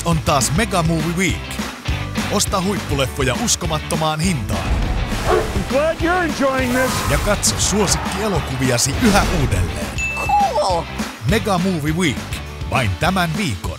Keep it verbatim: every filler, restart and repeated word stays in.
on taas Mega Movie Week. Osta huippuleffoja uskomattomaan hintaan. I'm glad you're enjoying this. Ja katso suosikkielokuviasi yhä uudelleen. Cool! Mega Movie Week. Vain tämän viikon.